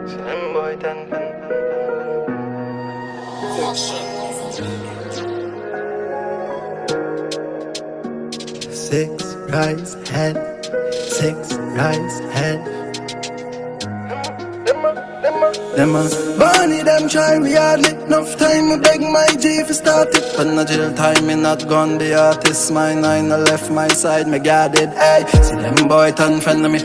Slim boy done. Six rise head, six rise head. Them a Barney, them try we hardly enough time. I beg my G for start it, but no jail time. Me not gone the artist. My nine I left my side. Me guarded. Hey, see them boy turn friend of me.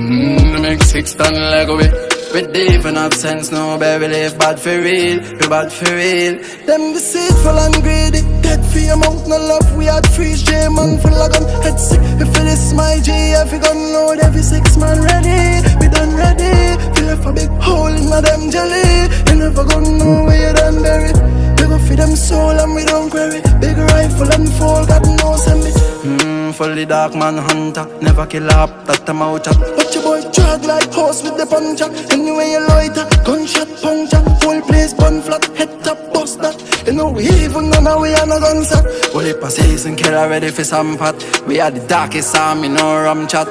Make 6 ton Lego with deep and absence. No baby live bad for real. We bad for real. Them deceitful and greedy. Dead for your mouth, no love. We had freeze J-man full of gun. Head sick. If it is my G, every gun load, every 6 man ready. We done ready. We left a big hole in my them jelly. You never gonna know where you done bury. We go feed them soul and we don't query. Big rifle and fall, God knows send me. Fully dark man hunter. Never kill up, that time out chat. Watch your boy drag like horse with the puncher. Anyway you loiter, gunshot puncture. Whole place bun flat, head top bust that. You know we even know now we are no guns up. Well if a season killer ready for some pot. We are the darkest army, no rum chat.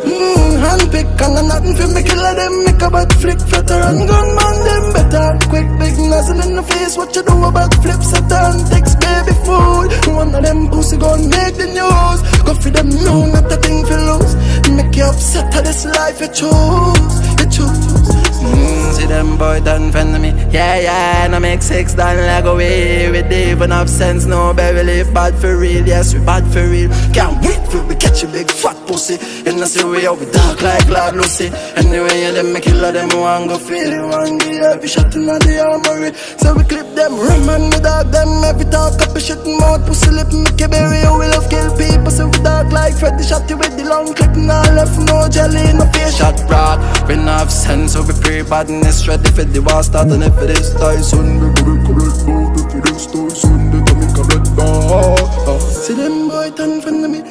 Handpick and nothing for me killer them. Make a bad flick flutter and gunman them better. Quick big nozzle in the face, what you do about flip Satan. Takes baby food. One of them pussy gon' make the news. Go for them no, not a thing for lose. Make you upset of this life you choose. You choose. See them boy done friend of me. Yeah, no make 6 done like away. With even have sense, no baby live bad for real. Yes, we bad for real. Can't wait till we catch a big fat pussy. And I see we out, we dark like Lord Lucy. Anyway, you them make killer them one go feel it. One give every shot in the armory. So we clip them, rim and we dog them. Every talk up a shit in mouth, pussy lip, make you bury. We love kill people, so we dark like Freddy. Shot you with the long clip, now left no jelly, no face shot broad. We not have sense, so we pre-badness. Ready for the war start, and if it is die soon, we go correct mode. If it is die soon, then I make a red bar. See them boy turn friend of me.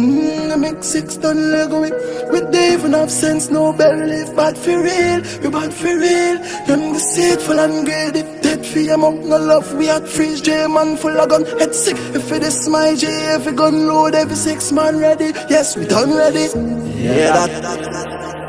I make 6 ton Lego with Dave and have sense, no belly live bad for real. We bad for real. Them deceitful and greedy. Dead for your mouth, no love. We had freeze J-man full of gun. Head sick. If it is my J, every gun load, every 6 man ready. Yes, we done ready. Yeah, that.